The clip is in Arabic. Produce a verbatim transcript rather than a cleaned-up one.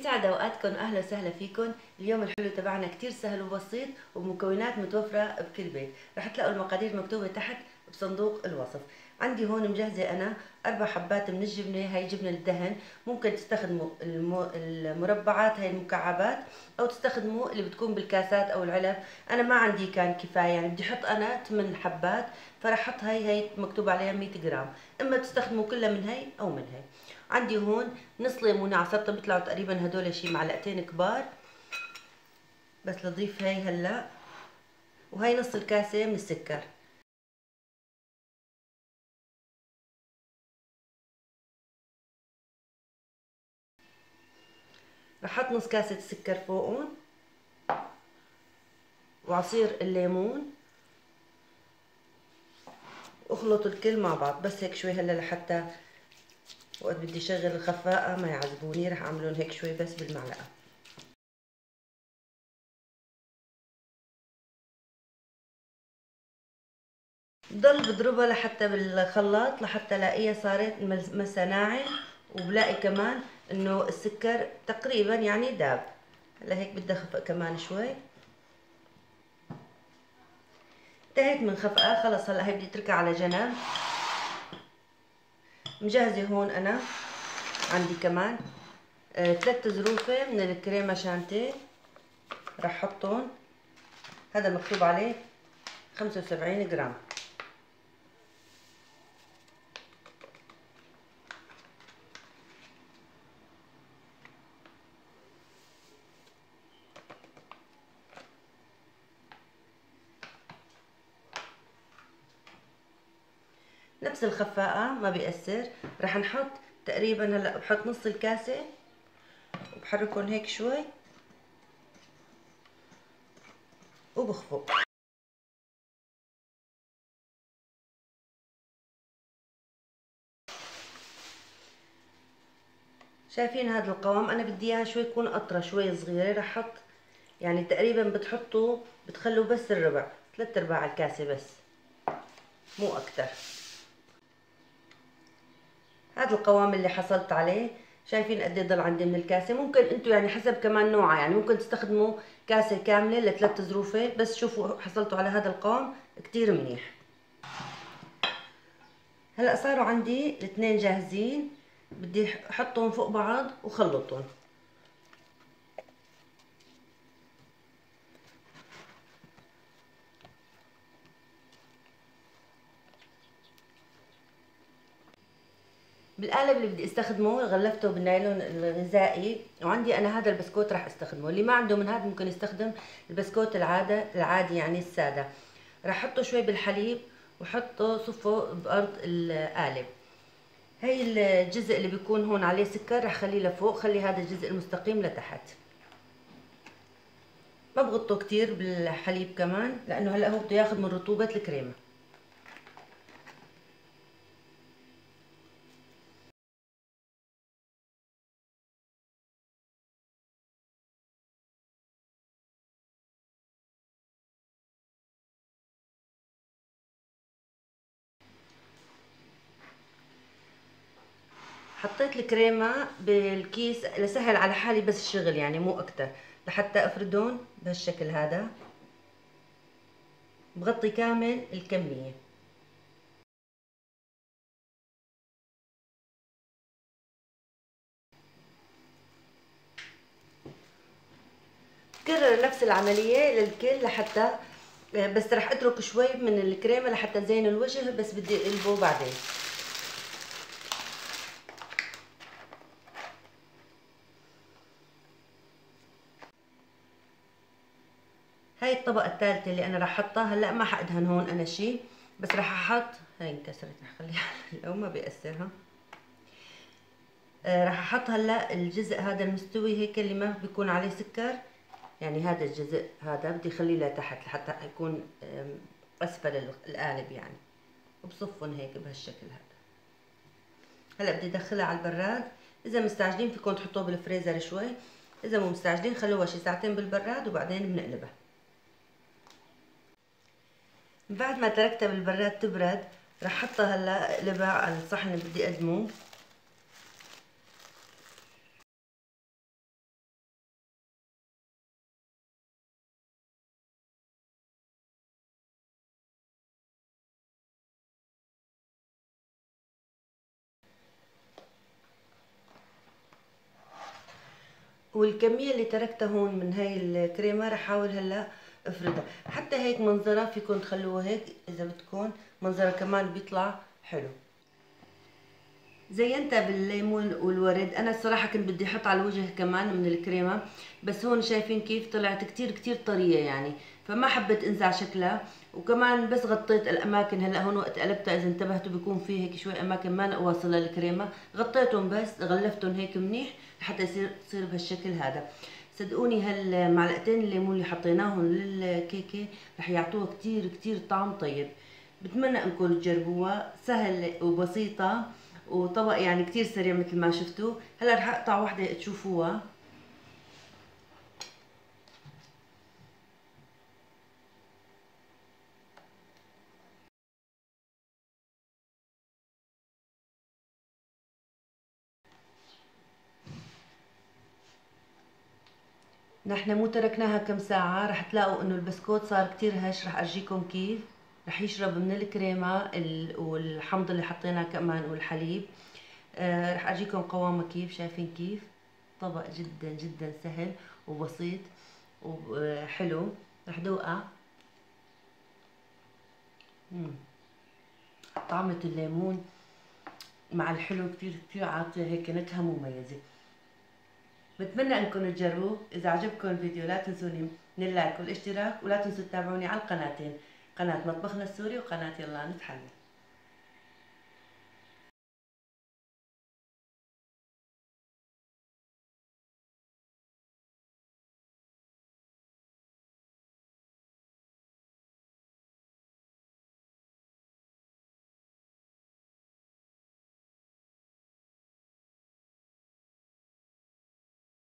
يسعد اوقاتكم واهلا وسهلا فيكم. اليوم الحلو تبعنا كتير سهل وبسيط وبمكونات متوفره بكل بيت. رح تلاقوا المقادير مكتوبه تحت بصندوق الوصف. عندي هون مجهزه انا اربع حبات من الجبنه، هاي جبنه الدهن. ممكن تستخدموا المربعات هاي المكعبات او تستخدموا اللي بتكون بالكاسات او العلب. انا ما عندي كان كفايه، يعني بدي احط انا ثمان حبات، فرح احط هاي هاي مكتوب عليها مية جرام. اما تستخدموا كلها من هاي او من هاي. عندي هون نص ليمونه عصرتها، بيطلعوا تقريبا هدول شي معلقتين كبار، بس لضيف هاي هلا. وهي نص الكاسه من السكر. رح احط نص كاسه السكر فوقهم، وعصير الليمون، واخلط الكل مع بعض. بس هيك شوي هلا لحتى وقت بدي شغل الخفاقه ما يعذبوني، رح اعملهم هيك شوي بس بالمعلقه. بضل بضربها لحتى بالخلاط لحتى الاقيها صارت مسا ناعم، وبلاقي كمان انه السكر تقريبا يعني داب. هلا هيك بدي اخفق كمان شوي. انتهيت من خفقه خلص. هلا هي بدي اتركها على جنب. مجهزه هون انا عندي كمان آه ثلاث زروفه من الكريمه شانتيه، رح احطهم. هذا مكتوب عليه خمسة وسبعين جرام. نفس الخفاقه ما بيأثر. رح نحط تقريبا هلا بحط نص الكاسه وبحركهم هيك شوي وبخفق. شايفين هذا القوام؟ انا بدي اياها شوي تكون قطره شوي صغيره. رح احط يعني تقريبا بتحطوا بتخلوا بس الربع، ثلاث ارباع الكاسه بس، مو اكتر. هذا القوام اللي حصلت عليه. شايفين قد ايه ضل عندي من الكاسه؟ ممكن انتم يعني حسب كمان نوعها، يعني ممكن تستخدموا كاسه كامله لثلاث ظروفه، بس شوفوا حصلتوا على هذا القوام كتير منيح. هلا صاروا عندي الاثنين جاهزين، بدي احطهم فوق بعض وخلطهم. بالقالب اللي بدي استخدمه غلفته بالنايلون الغذائي، وعندي انا هذا البسكوت راح استخدمه. اللي ما عنده من هذا ممكن يستخدم البسكوت العاده العادي يعني الساده. راح احطه شوي بالحليب وحطه صفه بارض القالب. هي الجزء اللي بيكون هون عليه سكر راح خليه لفوق، خلي هذا الجزء المستقيم لتحت. ما بغطه كتير بالحليب كمان لانه هلا هو بده ياخذ من رطوبه الكريمه. حطيت الكريمه بالكيس لسهل على حالي بس الشغل، يعني مو اكتر، لحتى افردهم بهالشكل هذا. بغطي كامل الكميه. كرر نفس العمليه للكل لحتى بس رح اترك شوي من الكريمه لحتى تزين الوجه، بس بدي اقلبه بعدين. هاي الطبقة الثالثة اللي أنا راح أحطها هلا. ما حأدهن هون أنا شي، بس راح أحط هاي انكسرت، رح أخليها لو ما بيأثرها. آه راح أحط هلا الجزء هذا المستوي هيك اللي ما بيكون عليه سكر، يعني هذا الجزء هذا بدي أخليه لتحت لحتى يكون أسفل القالب يعني، وبصفهم هيك بهالشكل هذا. هلا بدي أدخلها على البراد. إذا مستعجلين فيكم تحطوه بالفريزر شوي، إذا مو مستعجلين خلوها شي ساعتين بالبراد وبعدين بنقلبها. بعد ما تركتها بالبراد تبرد رح احطها هلا اقلبها على الصحن اللي بدي اقدمه. والكمية اللي تركتها هون من هاي الكريمة رح احاول هلا افردها. حتى هيك منظرها فيكم تخلوها هيك اذا بدكم، منظرها كمان بيطلع حلو. زينتها بالليمون والورد. انا الصراحة كنت بدي احط على الوجه كمان من الكريمة، بس هون شايفين كيف طلعت كتير كتير طرية يعني، فما حبيت انزع شكلها. وكمان بس غطيت الاماكن، هلا هون وقت قلبتها اذا انتبهتوا بيكون في هيك شوي اماكن ما واصله الكريمة، غطيتهم بس غلفتهم هيك منيح لحتى يصير تصير بهالشكل هذا. صدقوني هالمعلقتين الليمون اللي حطيناهم للكيكة رح يعطوها كتير كتير طعم طيب. بتمنى انكم تجربوها، سهل وبسيطة وطبق يعني كتير سريع مثل ما شفتوا. هلا رح اقطع وحده تشوفوها. نحن مو تركناها كم ساعة، رح تلاقوا انه البسكوت صار كتير هش. رح ارجيكم كيف رح يشرب من الكريمة والحمض اللي حطيناه كمان والحليب. آه رح ارجيكم قوامه كيف، شايفين كيف طبق جدا جدا سهل وبسيط وحلو. رح دوقها. مم. طعمة الليمون مع الحلو كتير كتير عاطية هيك نكهة مميزة. بتمنى انكم تجربوه. اذا عجبكم الفيديو لا تنسوني من اللايك والاشتراك، ولا تنسوا تتابعوني على القناتين، قناة مطبخنا السوري وقناة يلا نتحلى.